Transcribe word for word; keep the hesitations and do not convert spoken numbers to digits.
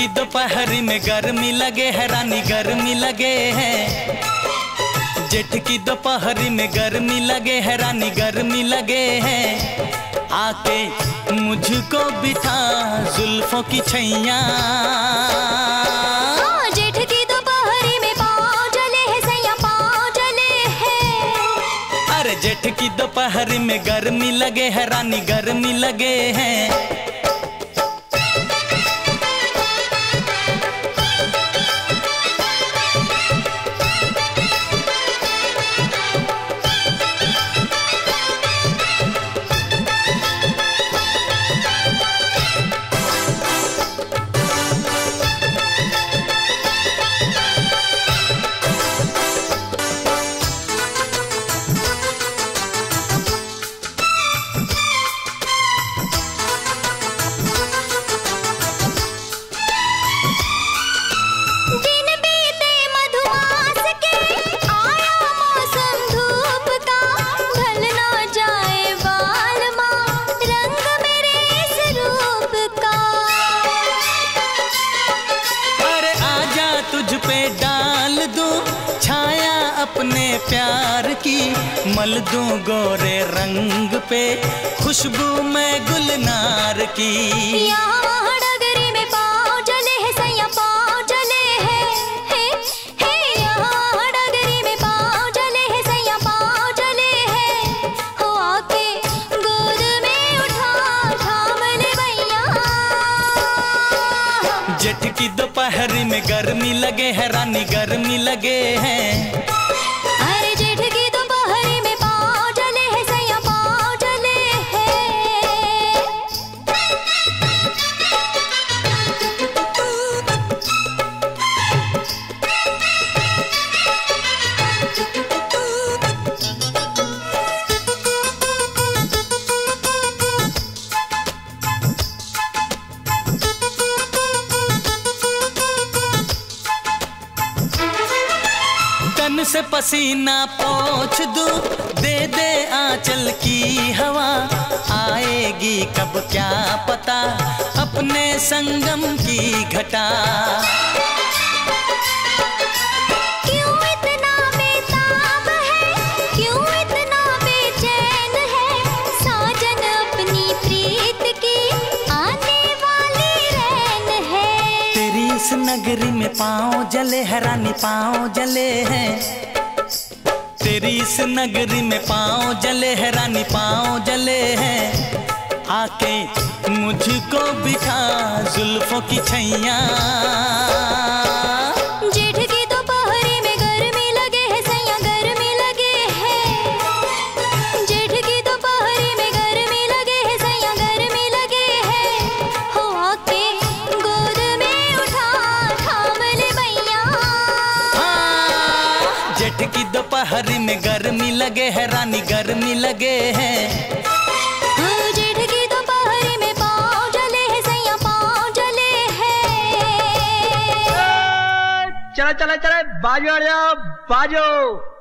की दोपहरी में गर्मी लगे है रानी गर्मी लगे है। जेठ की दोपहरी में गर्मी लगे है रानी गर्मी लगे है। आके मुझको बिठा जुल्फों की छैया। जेठ की दोपहरी में पाँव जले है सैया पाँव जले है। अरे जेठ की दोपहरी में गर्मी लगे है रानी गर्मी लगे है। तुझ पे डाल दूं छाया अपने प्यार की, मल दूं गोरे रंग पे खुशबू मैं गुलनार की। यहाँ डगरी में पाँव जले है सैया पाँव जले है, हे हे यहाँ डगरी में पाँव जले है सैया पाँव जले है। हो आके गोद में उठा थाम ले भैया। जेठ की दोपहरी में गर्मी लगे है रानी गर्मी लगे हैं। अरे जेठ की दोपहरी में पाँव जले है सैया पाँव जले है। तन से पसीना पोंछ दूं दे दे आंचल की हवा, आएगी कब क्या पता अपने संगम की घटा। क्यों इतना बेताब है क्यों इतना बेचैन है, साजन अपनी प्रीत की आने वाली रैन है। तेरी इस नगरी में पाँव जले है रानी पाँव जले हैं। तेरी इस नगरी में पाँव जले है रानी पाँव जले हैं। आके मुझको बिठा जुल्फों की छैया। जेठ की दोपहरी में गर्मी लगे है सैया गर्मी लगे है। जेठ की दोपहरी में गर्मी लगे है सैया गर्मी लगे है। हो आके गोद में उठा थाम ले भैया। जेठ की दोपहरी में गर्मी लगे है रानी गर्मी लगे हैं। जेठ की दोपहरी में पाँव जले है सैया पाँव जले है। चलो चलो चलो बाजो बाजो।